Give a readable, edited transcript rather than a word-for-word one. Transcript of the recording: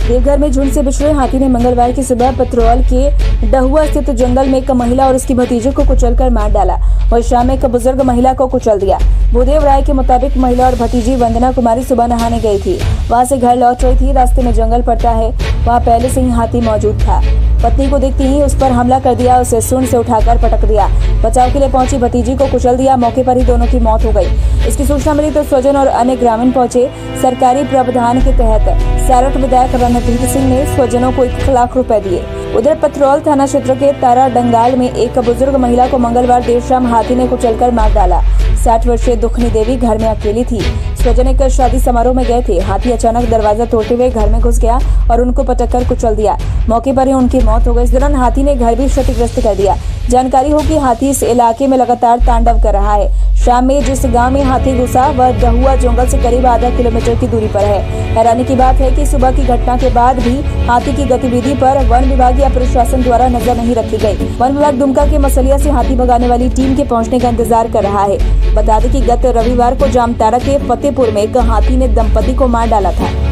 देवघर में झुंड से बिछड़े हाथी ने मंगलवार की सुबह पथरौल के डहुआ स्थित जंगल में एक महिला और उसकी भतीजे को कुचलकर मार डाला। वहीं शाम में एक बुजुर्ग महिला को कुचल दिया। भूदेव राय के मुताबिक महिला और भतीजी वंदना कुमारी सुबह नहाने गई थी। वहां से घर लौट रही थी। रास्ते में जंगल पड़ता है, वहां पहले से ही हाथी मौजूद था। पत्नी को देखते ही उस पर हमला कर दिया, उसे सूंड से उठाकर पटक दिया। बचाव के लिए पहुंची भतीजी को कुचल दिया। मौके पर ही दोनों की मौत हो गई। इसकी सूचना मिली तो स्वजन और अन्य ग्रामीण पहुंचे। सरकारी प्रावधान के तहत सारठ विधायक रणधीर सिंह ने स्वजनों को 1 लाख रुपए दिए। उधर पथरौल थाना क्षेत्र के तारा डंगाल में एक बुजुर्ग महिला को मंगलवार देर शाम हाथी ने कुचलकर मार डाला। 60 वर्षीय दुखनी देवी घर में अकेली थी। स्वजन एक शादी समारोह में गए थे। हाथी अचानक दरवाजा तोड़ते हुए घर में घुस गया और उनको पटककर कुचल दिया। मौके पर ही उनकी मौत हो गई। इस दौरान हाथी ने घर भी क्षतिग्रस्त कर दिया। जानकारी हो कि हाथी इस इलाके में लगातार तांडव कर रहा है। शाम में जिस गांव में हाथी घुसा वह डहुआ जंगल से करीब आधा किलोमीटर की दूरी पर है। हैरानी की बात है कि सुबह की घटना के बाद भी हाथी की गतिविधि पर वन विभाग या प्रशासन द्वारा नजर नहीं रखी गई। वन विभाग दुमका के मसलिया से हाथी भगाने वाली टीम के पहुंचने का इंतजार कर रहा है। बता दें कि गत रविवार को जामताड़ा के फतेहपुर में एक हाथी ने दंपति को मार डाला था।